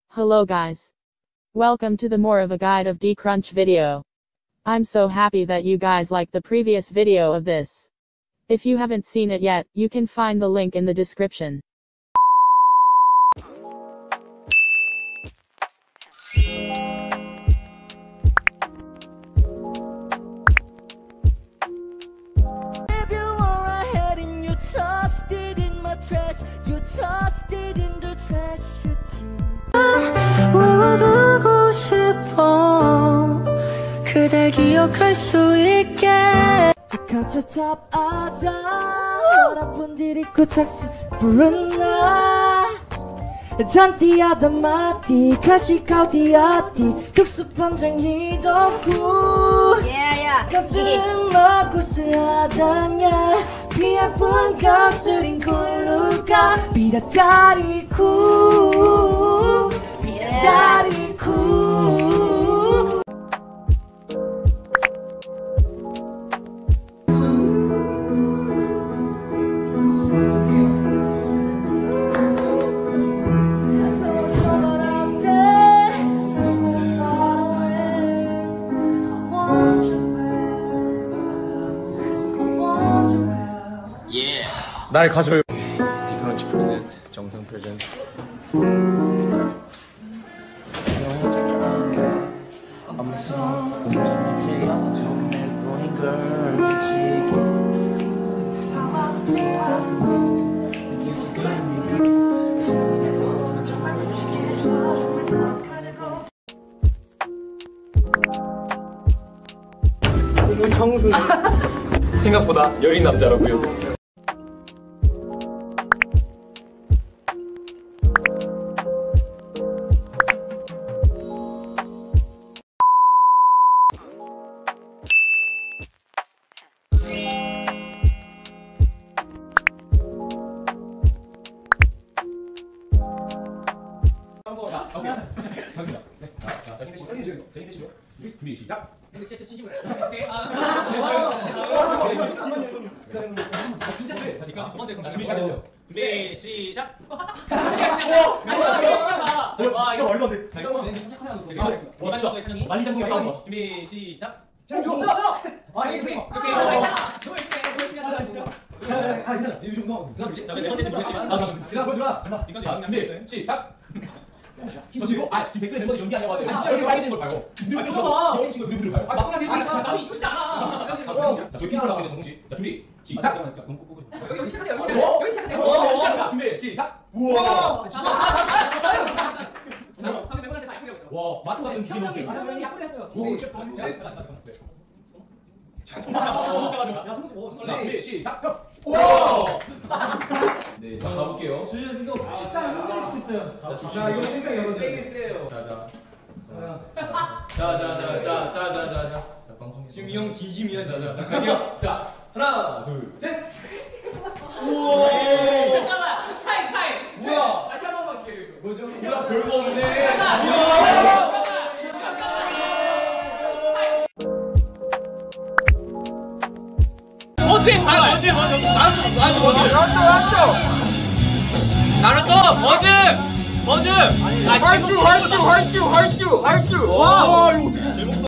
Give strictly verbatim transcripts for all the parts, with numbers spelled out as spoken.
Hello guys. Welcome to the more of a guide of dcrunch video. I'm so happy that you guys liked the previous video of this. If you haven't seen it yet, you can find the link in the description. 그댈 기억할 수 있게 가짜 답하자 여러분들이 그 텍스트 부르나 단띠하다 마띠 가시카우디아띠 특수판정이 덥고 깜짝 먹고 쓰하다냐 비아픈 가수린 굴루가 비다다리쿠 비다다리쿠 날 가져요. dcrunch 프레젠트, 정성 프레젠트. 형수 생각보다 여린 남자라고요. 오케이. 감사합니다. 네. 자, 자, 힘내시고, 힘내시고, 자, 힘내시고. 준비 시작. 근데 진짜 진심으로. 오케이. 아. 아, 진짜 세. 그러니까 두 번째 그럼 준비 시작해요. 준비 시작. 와, 진짜 말도 안 돼. 와, 진짜. 만리장성에 싸운 거. 준비 시작. 찬영. 아, 이렇게 이렇게. 괜찮아. 너 이렇게 보여주면 진짜. 아, 괜찮아. 이거 좀 넘어. 자, 네 번째 모르겠지만. 아, 그냥 보여주라. 이건 준비 시작. 저 지금 아 지금 댓글에 멤버들 연기 하려고 하는데 아 진짜 여기 빨개진 걸 봐요. 아 잠깐만. 여기 지금 누구를 봐요? 아 막구나 되니까. 남이 이쁘지 않아. 자 저희 피나로 나오는 정성 씨. 자 준비 시작. 너무 꽂고 있어. 여기 시작하세요. 여기 시작하세요. 시작. 준비 시작. 우와. 진짜. 방금 멤버한테 다 예쁘게 보죠. 와 마초 같은 기분 없어요. 아 형이 예쁘게 했어요. 오 진짜. 준비 시작. 우와. 네, 자 가볼게요. 주시는 이거 책상 흔들릴 수도 있어요. 자, 자 이거 책상 여러분 세게 세요. 자, 자, 자, 자, 자, 자, 자, 자, 자, 방송 지금 이 형 진심이야, 자, 자, 갈게요. 자, 하나, 둘, 셋. 우와. 잠깐만, 카이, 카이. 뭐야? 다시 한 번만 기회를 줘. 뭐죠? 뭐야, 별거 없네. 우와. 어찌 가요? 어찌 먼저 나루토 나루토 나루토 나루토 머즈 머즈 활주 활주 활주 활주 활주 와 이거 되게 재밌어.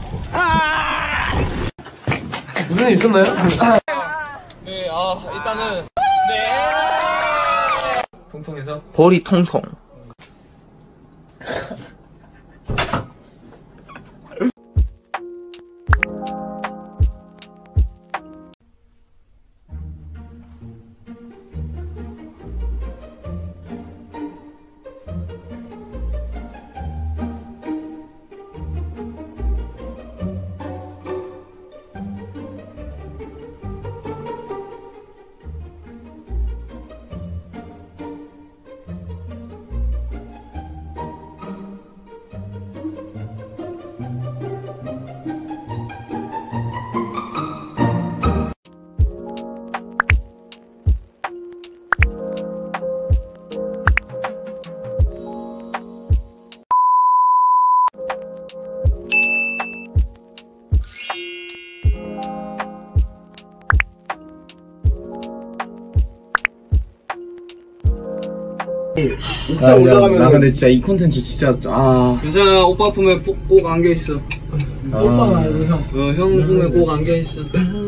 무슨 일 있었나요? 네, 아 일단은 네 통통해서 볼이 통통. 옥상 아, 올라가면 나 근데 진짜 이 콘텐츠 진짜 아 괜찮아. 오빠 품에 꼭 안겨있어. 아. 오빠가 아니고 형. 어, 형 품에 꼭 안겨있어.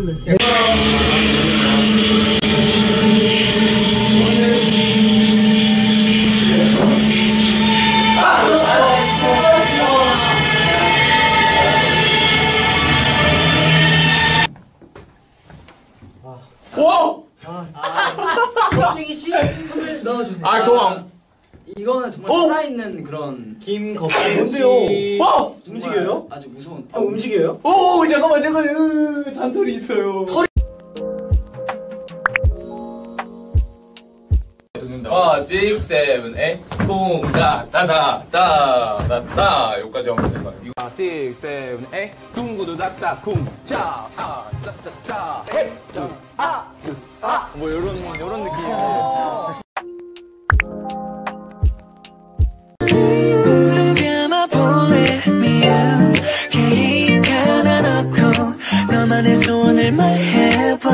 오! 갑자기 씨 손을 넣어주세요. 아 그거 이거는 정말 살아있는 그런 김 거품. 뭔데요? 와! 움직여요? 아주 무서운. 아 움직여요? 오 잠깐만 잠깐 으 잔소리 있어요. 털이 와, six, seven, eight, 쿵, 따, 따다, 따, 따, 따, 여기까지 하면 될까요? 아, six, seven, eight, 쿵구두 닥다, 쿵, 짜, 아, 짜, 짜, 짜, 헤이, 짜, 아, 아, 뭐 요런, 요런 느낌이에요. 눈 감아볼래 미안 케이크 하나 넣고 너만의 소원을 말해봐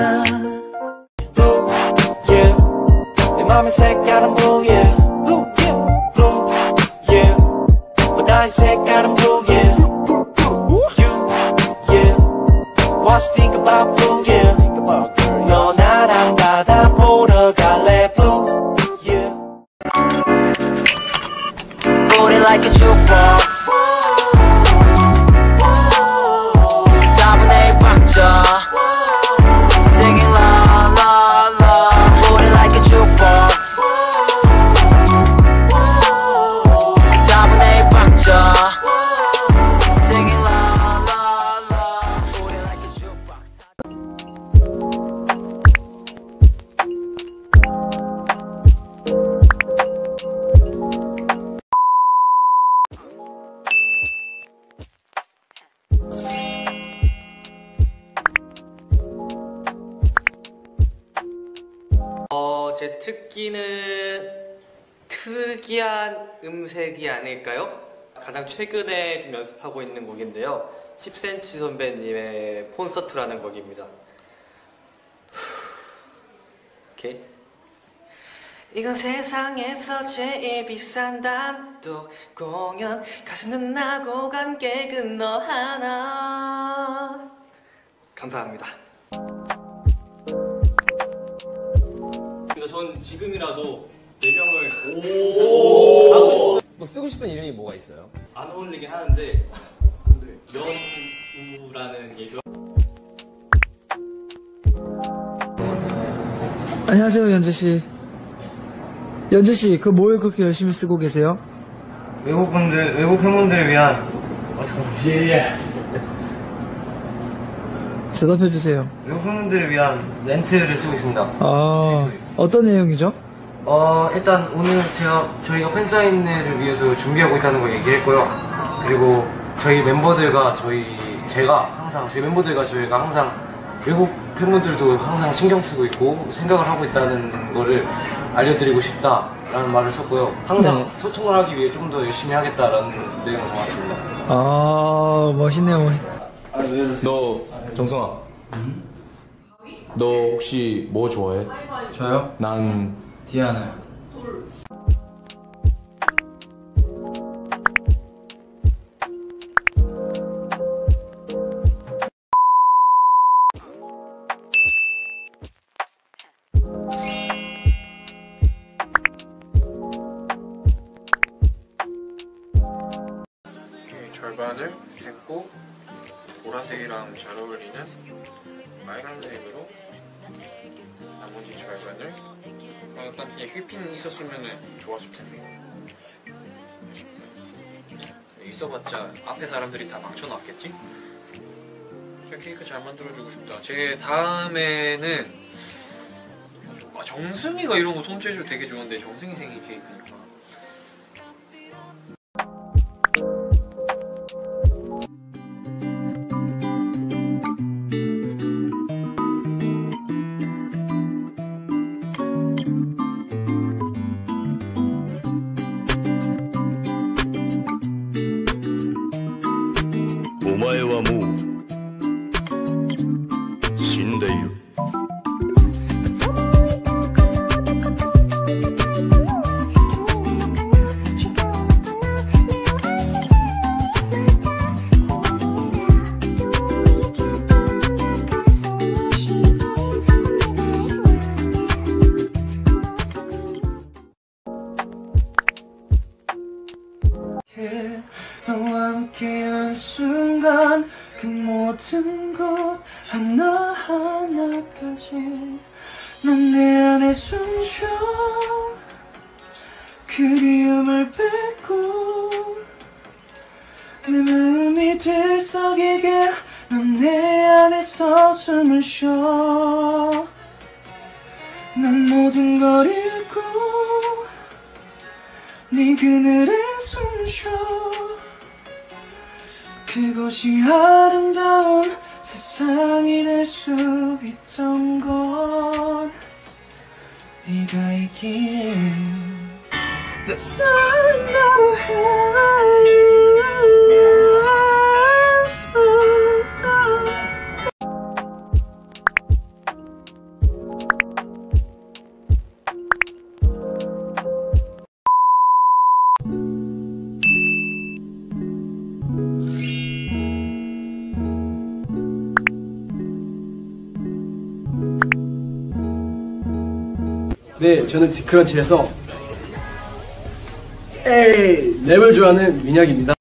yeah. 내 맘의 색깔은 blue yeah blue blue yeah 보다의 색깔은 blue yeah you yeah what you think about blue yeah 너 나랑 바다 보러 갈래 blue yeah Put it like a jukebox 사분의 일 박자 Singing la la la Put it like a jukebox 사분의 일 박자 Singing la la la Put it like a jukebox 어, 제 특기는 특이한 음색이 아닐까요? 가장 최근에 좀 연습하고 있는 곡인데요. 십 센티미터 선배님의 콘서트라는 곡입니다. 오케이. 이건 세상에서 제일 비싼 단독 공연 가슴은 나고 간 개근 너 하나 감사합니다. 전 지금이라도 네 명을 오 하고 싶... 뭐 쓰고 싶은 이름이 뭐가 있어요? 안 어울리긴 하는데 연우라는 얘기. 안녕하세요 연재씨. 연재씨 그 뭘 그렇게 열심히 쓰고 계세요? 외국분들, 외국 팬분들을 위한 어, 잠깐만. 예. 대답해주세요. 외국 팬분들을 위한 멘트를 쓰고 있습니다. 아 어떤 내용이죠? 어 일단 오늘 제가 저희가 팬사인회를 위해서 준비하고 있다는 걸 얘기했고요. 그리고 저희 멤버들과 저희 제가 항상 저희 멤버들과 저희가 항상 외국 팬분들도 항상 신경 쓰고 있고 생각을 하고 있다는 거를 알려드리고 싶다라는 말을 썼고요. 항상 네. 소통을 하기 위해 좀 더 열심히 하겠다라는 내용을 적었습니다. 아 멋있네요. 멋있... 너 정성아 음? 너 혹시 뭐 좋아해? 저요? 난 디아나요. 절반을 했고 보라색이랑 잘 어울리는 빨간색으로 나머지 절반을 어, 약간 그냥 휘핑 있었으면 좋았을 텐데 있어봤자 앞에 사람들이 다 망쳐놨겠지? 케이크 잘 만들어주고 싶다. 제 다음에는 아, 정승이가 이런 거 손재주 되게 좋은데 정승이 생일 케이크니까 함께한 순간 그 모든 것 하나하나까지 넌 내 안에 숨쉬어 그리움을 뺏고 내 마음이 들썩이게 넌 내 안에서 숨을 쉬어 난 모든 걸 잃고 네 그늘에 숨쉬어 그곳이 아름다운 세상이 될 수 있던 건 네가 있기에 The sun 나로 향하여 네, 저는 dcrunch에서 에이 랩을 좋아하는 민혁입니다.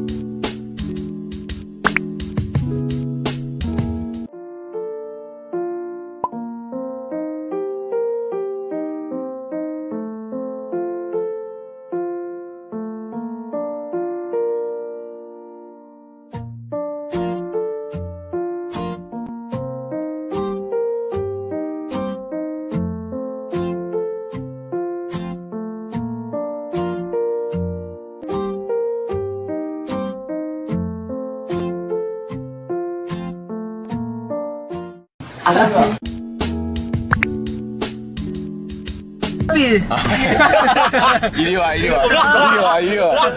이리 와, 이리 와, 이리 와, 이리 와.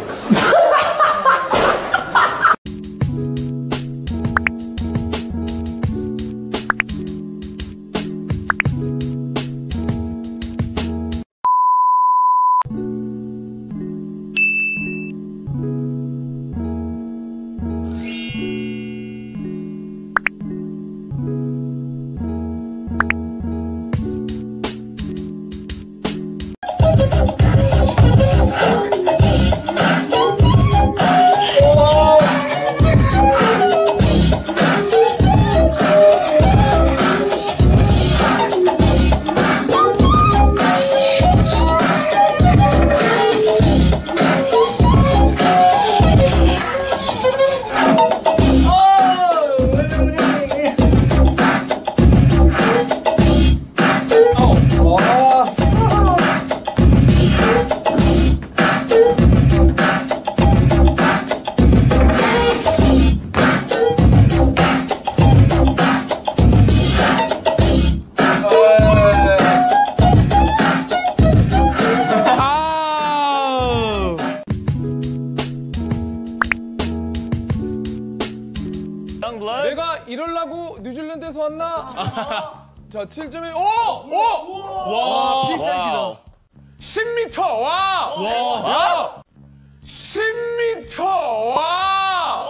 내가 이럴라고 뉴질랜드에서 왔나? 자, 칠 점 일. 오! 오! 와, 빅사이즈다. 십 미터. 와! 와! 십 미터. 와!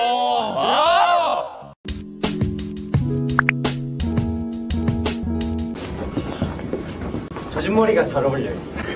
와! 젖은머리가 잘 어울려요.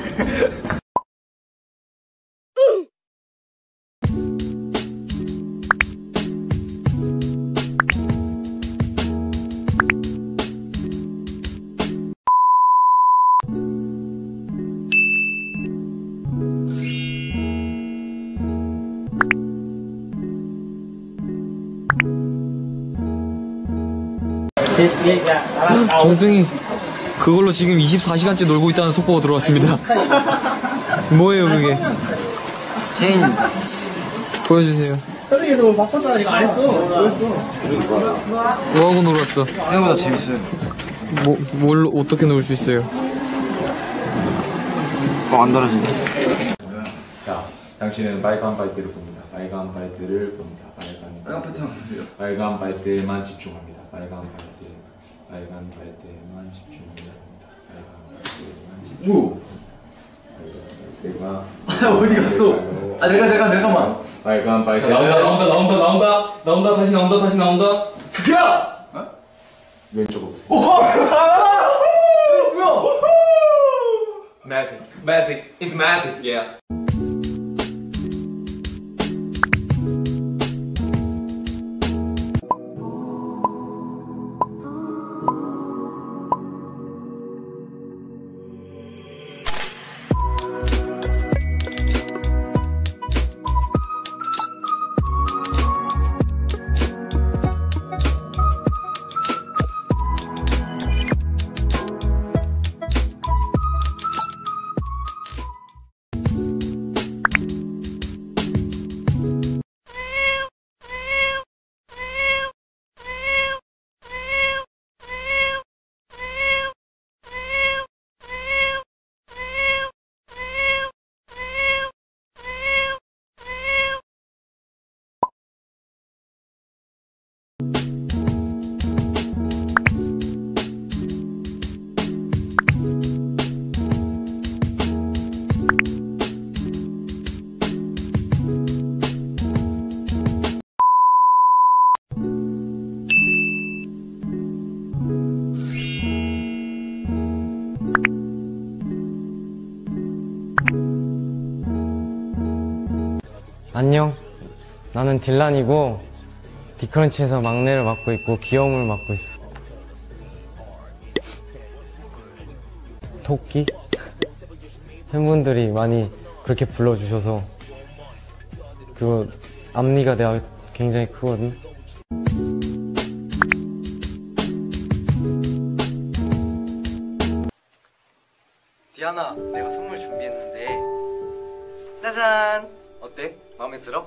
정승이 그걸로 지금 이십사 시간째 놀고 있다는 속보가 들어왔습니다. 뭐예요 그게? 체인 보여주세요. 선생님 너 바빴다 이거 안 했어. 뭐하고 놀았어? 생각보다 재밌어요. 뭐, 뭘 어떻게 놀 수 있어요? 어, 안 떨어지네. 자, 당신은 빨간 발대를 봅니다. 빨간 발대를 봅니다. 빨간 빨간 발대만 보세요. 빨간 발대만 집중합니다. 빨간 발대, 빨간 발대만 집중합니다. 빨간 발대만 집중. 오. 발대가 어디 갔어? 아 잠깐 잠깐 잠깐만. 빨간 발대. 나온다 나온다 나온다 나온다 나온다 다시 나온다 다시 나온다. 야! 어? 왼쪽으로 보세요. 오! 뭐야? Magic, magic, it's magic, yeah. 안녕, 나는 딜란이고 dcrunch에서 막내를 맡고 있고 귀여움을 맡고 있어. 토끼? 팬분들이 많이 그렇게 불러주셔서, 그리고 앞니가 내가 굉장히 크거든. 디아나, 내가 선물 준비했는데 짜잔! 어때? 마음에 들어?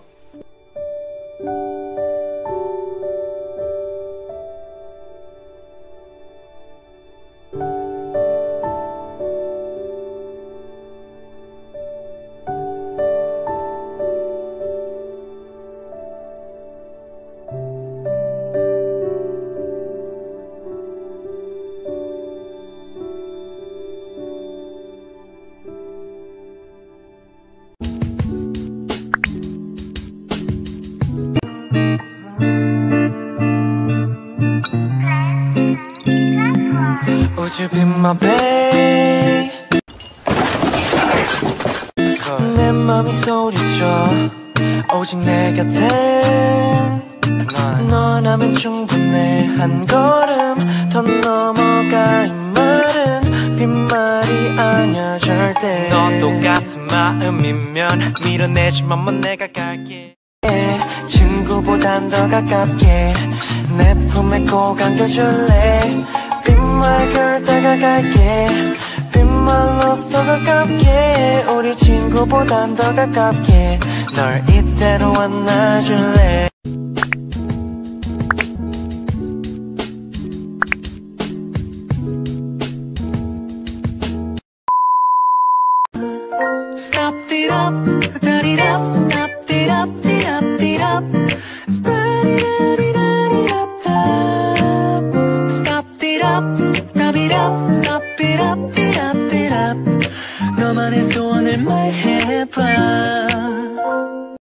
Would you be my babe? 내 맘이 소리쳐 오직 내 곁에 너라면 충분해. 한 걸음 더 넘어가. 이 말은 빈말이 아니야 절대. 너 똑같은 마음이면 밀어내지만 뭐 내가 갈게. 친구보단 더 가깝게 내 품에 꼭 안겨줄래. Be my girl 다가갈게. Be my love 더 가깝게. 우리 친구보단 더 가깝게 널 이대로 안아줄래.